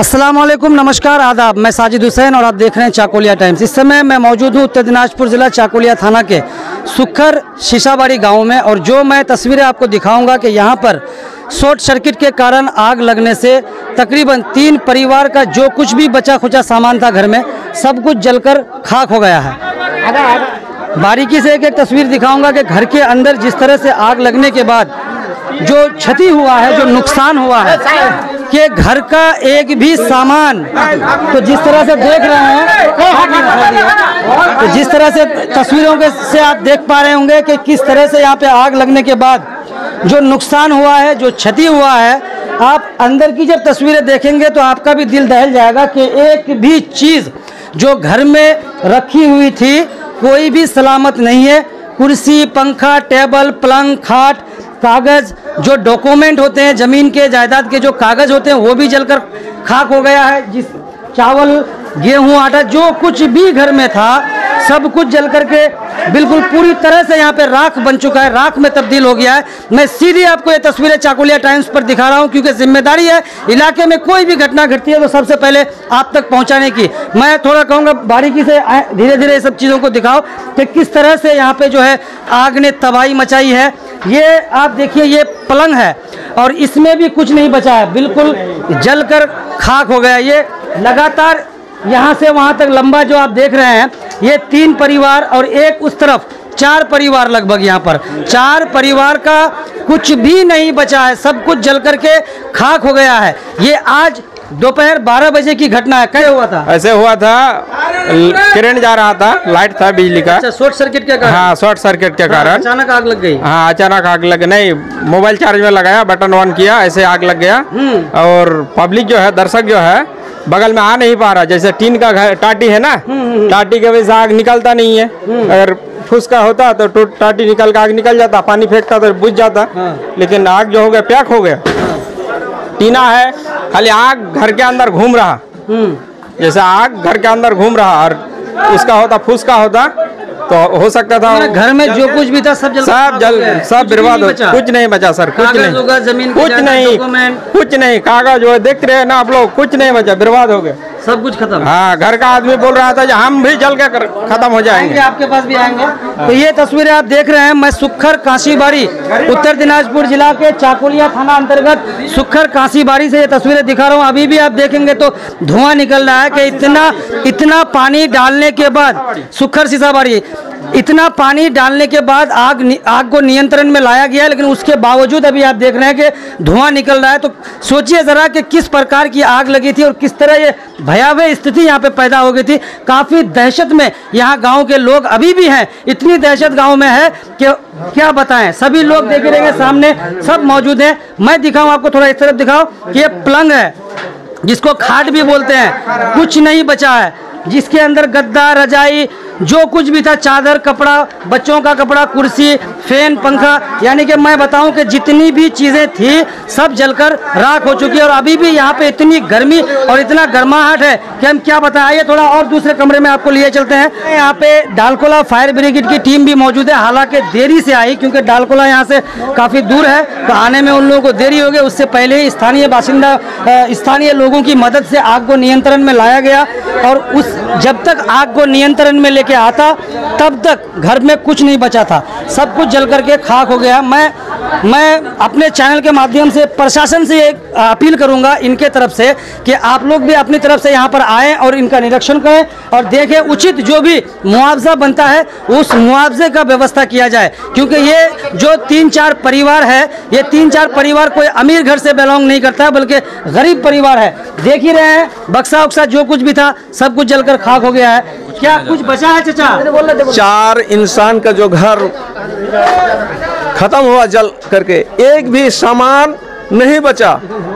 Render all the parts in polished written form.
अस्सलामुअलैकुम, नमस्कार, आदाब। मैं साजिद हुसैन और आप देख रहे हैं चाकोलिया टाइम्स। इस समय मैं मौजूद हूँ उत्तर दिनाजपुर ज़िला चाकोलिया थाना के सुखर शीशाबाड़ी गांव में, और जो मैं तस्वीरें आपको दिखाऊंगा कि यहाँ पर शॉर्ट सर्किट के कारण आग लगने से तकरीबन 3 परिवार का जो कुछ भी बचा खुचा सामान था घर में, सब कुछ जलकर खाक हो गया है। बारीकी से एक एक तस्वीर दिखाऊंगा कि घर के अंदर जिस तरह से आग लगने के बाद जो क्षति हुआ है, जो नुकसान हुआ है, कि घर का एक भी सामान, तो जिस तरह से देख रहे हैं, तो जिस तरह से तस्वीरों के से आप देख पा रहे होंगे कि किस तरह से यहाँ पे आग लगने के बाद जो नुकसान हुआ है, जो क्षति हुआ है। आप अंदर की जब तस्वीरें देखेंगे तो आपका भी दिल दहल जाएगा कि एक भी चीज़ जो घर में रखी हुई थी कोई भी सलामत नहीं है। कुर्सी, पंखा, टेबल, पलंग, खाट, कागज़, जो डॉक्यूमेंट होते हैं, ज़मीन के जायदाद के जो कागज़ होते हैं, वो भी जलकर खाक हो गया है। जिस चावल, गेहूं, आटा, जो कुछ भी घर में था, सब कुछ जल करके बिल्कुल पूरी तरह से यहाँ पे राख बन चुका है, राख में तब्दील हो गया है। मैं सीधी आपको ये तस्वीरें चाकोलिया टाइम्स पर दिखा रहा हूँ, क्योंकि जिम्मेदारी है इलाके में कोई भी घटना घटती है तो सबसे पहले आप तक पहुँचाने की। मैं थोड़ा कहूँगा बारीकी से धीरे धीरे सब चीज़ों को दिखाओ कि किस तरह से यहाँ पे जो है आग ने तबाही मचाई है। ये आप देखिए, ये पलंग है और इसमें भी कुछ नहीं बचा है, बिल्कुल जलकर खाक हो गया। ये लगातार यहाँ से वहाँ तक लंबा जो आप देख रहे हैं, ये 3 परिवार और एक उस तरफ 4 परिवार, लगभग यहाँ पर 4 परिवार का कुछ भी नहीं बचा है, सब कुछ जल करके खाक हो गया है। ये आज दोपहर 12 बजे की घटना है। क्या हुआ था? ऐसे हुआ था, करंट जा रहा था, लाइट था बिजली का। अच्छा, शॉर्ट सर्किट के कारण? हाँ, शॉर्ट सर्किट के कारण अचानक आग लग गई। हाँ, अचानक आग लग, नहीं, मोबाइल चार्ज में लगाया, बटन ऑन किया, ऐसे आग लग गया। और पब्लिक जो है, दर्शक जो है, बगल में आ नहीं पा रहा। जैसे टीन का घर, टाटी है ना, टाटी के वजह से आग निकलता नहीं है। अगर फुसका होता तो टाटी निकल के आग निकल जाता, पानी फेंकता तो बुझ जाता। लेकिन आग जो हो गया, पैक हो गया। टीना है, खाली आग घर के अंदर घूम रहा, जैसे आग घर के अंदर घूम रहा, और उसका होता, फुसका होता तो हो सकता था घर में जो कुछ भी था सब सब बर्बाद हो, कुछ नहीं बचा सर, कुछ नहीं, जमीन कुछ नहीं, कुछ नहीं, कागज जो देख रहे हैं ना आप लोग, कुछ नहीं बचा, बर्बाद हो गया, सब कुछ खत्म। हाँ, घर का आदमी बोल रहा था हम भी जल के खत्म हो जाएंगे, आपके पास भी आएंगे। तो ये तस्वीरें आप देख रहे हैं, मैं सुखर काशीबाड़ी, उत्तर दिनाजपुर जिला के चाकोलिया थाना अंतर्गत सुखर काशीबाड़ी से ये तस्वीरें दिखा रहा हूँ। अभी भी आप देखेंगे तो धुआं निकल रहा है कि इतना पानी डालने के बाद, सुखर शीशाबाड़ी, इतना पानी डालने के बाद आग को नियंत्रण में लाया गया है, लेकिन उसके बावजूद अभी आप देख रहे हैं कि धुआं निकल रहा है। तो सोचिए ज़रा कि किस प्रकार की आग लगी थी और किस तरह ये भयावह स्थिति यहाँ पे पैदा हो गई थी। काफ़ी दहशत में यहाँ गांव के लोग अभी भी हैं, इतनी दहशत गांव में है कि क्या बताएं। सभी लोग देखे रहेंगे, सामने सब मौजूद हैं। मैं दिखाऊँ आपको, थोड़ा इस तरफ दिखाओ कि ये पलंग है, जिसको खाट भी बोलते हैं, कुछ नहीं बचा है, जिसके अंदर गद्दा, रजाई, जो कुछ भी था, चादर, कपड़ा, बच्चों का कपड़ा, कुर्सी, फैन, पंखा, यानी कि मैं बताऊं कि जितनी भी चीज़ें थी सब जलकर राख हो चुकी है। और अभी भी यहाँ पे इतनी गर्मी और इतना गर्माहट है कि हम क्या बताएं। आइए थोड़ा और दूसरे कमरे में आपको लिए चलते हैं। यहाँ पे डालकोला फायर ब्रिगेड की टीम भी मौजूद है, हालांकि देरी से आई, क्योंकि डालकोला यहाँ से काफ़ी दूर है, तो आने में उन लोगों को देरी हो गई। उससे पहले ही स्थानीय बासिंदा, स्थानीय लोगों की मदद से आग को नियंत्रण में लाया गया, और जब तक आग को नियंत्रण में लेके आता तब तक घर में कुछ नहीं बचा था, सब कुछ जल करके खाक हो गया। मैं अपने चैनल के माध्यम से प्रशासन से एक अपील करूंगा इनके तरफ से कि आप लोग भी अपनी तरफ से यहाँ पर आएँ और इनका निरीक्षण करें और देखें, उचित जो भी मुआवजा बनता है उस मुआवजे का व्यवस्था किया जाए। क्योंकि ये जो 3-4 परिवार है, ये 3-4 परिवार कोई अमीर घर से बिलोंग नहीं करता है, बल्कि गरीब परिवार है। देख ही रहे हैं, बक्सा उक्सा जो कुछ भी था सब कुछ जलकर खाक हो गया है। क्या कुछ बचा है चाचा? 4 इंसान का जो घर खत्म हुआ जल करके, एक भी सामान नहीं बचा,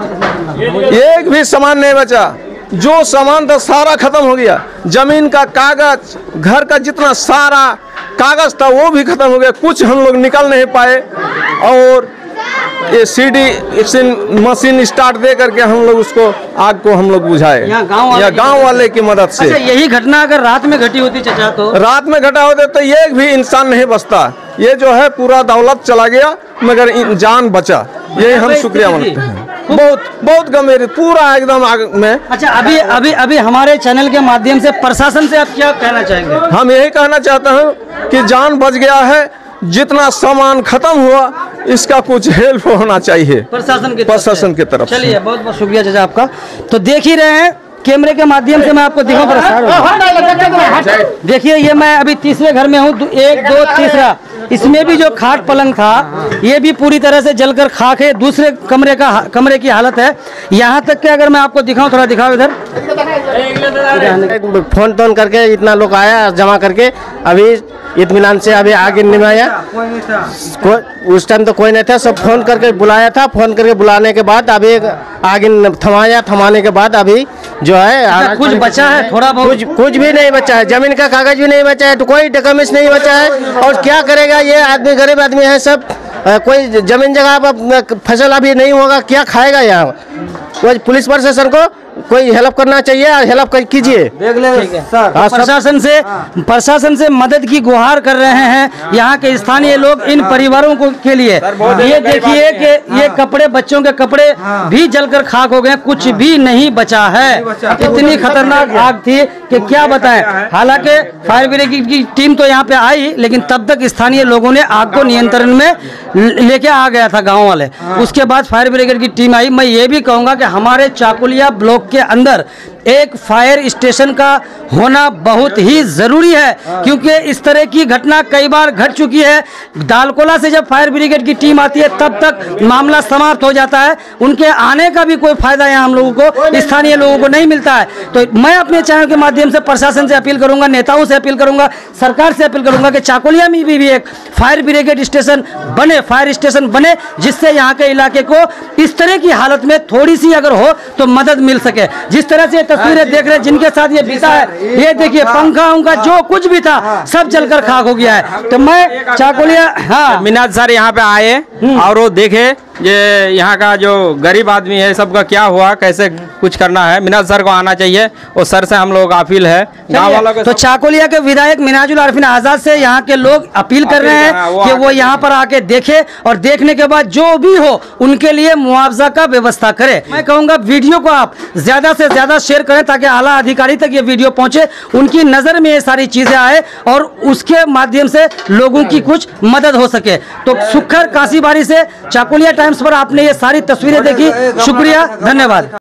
एक भी सामान नहीं बचा। जो सामान था सारा खत्म हो गया। जमीन का कागज, घर का जितना सारा कागज था वो भी खत्म हो गया, कुछ हम लोग निकल नहीं पाए। और ये सीडी मशीन स्टार्ट दे करके हम लोग उसको, आग को हम लोग बुझाए, या गांव वाले की मदद से। अच्छा, यही घटना अगर रात में घटी होती चाचा, तो रात में घटा होते तो एक भी इंसान नहीं बचता। ये जो है पूरा दौलत चला गया, मगर जान बचा। यही हम शुक्रिया मानते हैं। बहुत बहुत गंभीर, पूरा एकदम आग में। अच्छा, अभी हमारे चैनल के माध्यम से प्रशासन से आप क्या कहना चाहेंगे? हम यही कहना चाहते हैं कि जान बच गया है, जितना सामान खत्म हुआ इसका कुछ हेल्प होना चाहिए प्रशासन की तरफ। चलिए, बहुत बहुत शुक्रिया चाचा आपका। तो देख ही रहे हैं, कैमरे के माध्यम से मैं आपको दिखाऊं। देखिए, ये मैं अभी तीसरे घर में हूँ, 1 2 तीसरा। इसमें भी जो खाट पलंग था ये भी पूरी तरह से जलकर खाक है। दूसरे कमरे की हालत है। यहाँ तक कि अगर मैं आपको दिखाऊं, थोड़ा दिखाओ इधर। फोन तोन करके इतना लोग आया जमा करके, अभी इत्मीनान से अभी आगे निभाया। उस टाइम तो कोई नहीं था, सब फोन करके बुलाया था। फोन करके बुलाने के बाद अभी आगे थमाया, थमाने के बाद अभी जो है कुछ बचा है, थोड़ा बहुत कुछ भी नहीं बचा है। जमीन का कागज भी नहीं बचा है, तो कोई डॉक्यूमेंट्स नहीं बचा है। और क्या करेगा ये आदमी, गरीब आदमी है सब। कोई जमीन जगह पर फसल अभी नहीं होगा, क्या खाएगा यहाँ? कोई पुलिस प्रशासन को कोई हेल्प करना चाहिए, हेल्प कीजिए। देख ले सर, प्रशासन से मदद की गुहार कर रहे हैं यहाँ के स्थानीय लोग इन परिवारों को के लिए। ये देखिए कि ये कपड़े, बच्चों के कपड़े भी जलकर खाक हो गए, कुछ भी नहीं बचा है। इतनी खतरनाक आग थी कि क्या बताएं। हालांकि फायर ब्रिगेड की टीम तो यहाँ पे आई, लेकिन तब तक स्थानीय लोगों ने आग को नियंत्रण में लेके आ गया था गाँव वाले। उसके बाद फायर ब्रिगेड की टीम आई। मैं ये भी कहूँगा कि हमारे चाकुलिया ब्लॉक के अंदर एक फायर स्टेशन का होना बहुत ही जरूरी है, क्योंकि इस तरह की घटना कई बार घट चुकी है। दालकोला से जब फायर ब्रिगेड की टीम आती है तब तक मामला समाप्त हो जाता है, उनके आने का भी कोई फायदा यहाँ हम लोगों को, स्थानीय लोगों को नहीं मिलता है। तो मैं अपने चैनल के माध्यम से प्रशासन से अपील करूंगा, नेताओं से अपील करूंगा, सरकार से अपील करूंगा कि चाकुलिया में भी एक फायर ब्रिगेड स्टेशन बने, फायर स्टेशन बने, जिससे यहाँ के इलाके को इस तरह की हालत में थोड़ी सी अगर हो तो मदद मिल सके। जिस तरह से तस्वीरें देख रहे हैं जिनके साथ ये बीता है, ये देखिए पंखा उनका जो कुछ भी था सब जलकर खाक हो गया है। तो मैं चाकुलिया मिनाज सर यहाँ पे आए और वो देखे ये यहाँ का जो गरीब आदमी है सबका क्या हुआ, कैसे कुछ करना है। मिनाज सर को आना चाहिए और सर से हम लोग अपील है गाँव वालों को। तो चाकुलिया के विधायक मिनाजुल आरिफिन आजाद से यहाँ के लोग अपील कर रहे हैं कि वो यहाँ पर आके देखे और देखने के बाद जो भी हो उनके लिए मुआवजा का व्यवस्था करे। मैं कहूँगा वीडियो को आप ज्यादा से ज्यादा शेयर करें ताकि आला अधिकारी तक ये वीडियो पहुंचे, उनकी नजर में ये सारी चीजें आए और उसके माध्यम से लोगों की कुछ मदद हो सके। तो सुखर काशीबाड़ी से चाकुलिया टाइम्स पर आपने ये सारी तस्वीरें देखी। शुक्रिया, धन्यवाद।